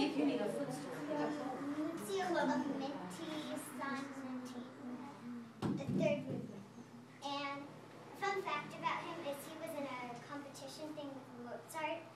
if you need a foot stool. Clementi, sonatina, the third movement. And fun fact about him is he was in a competition thing with Mozart,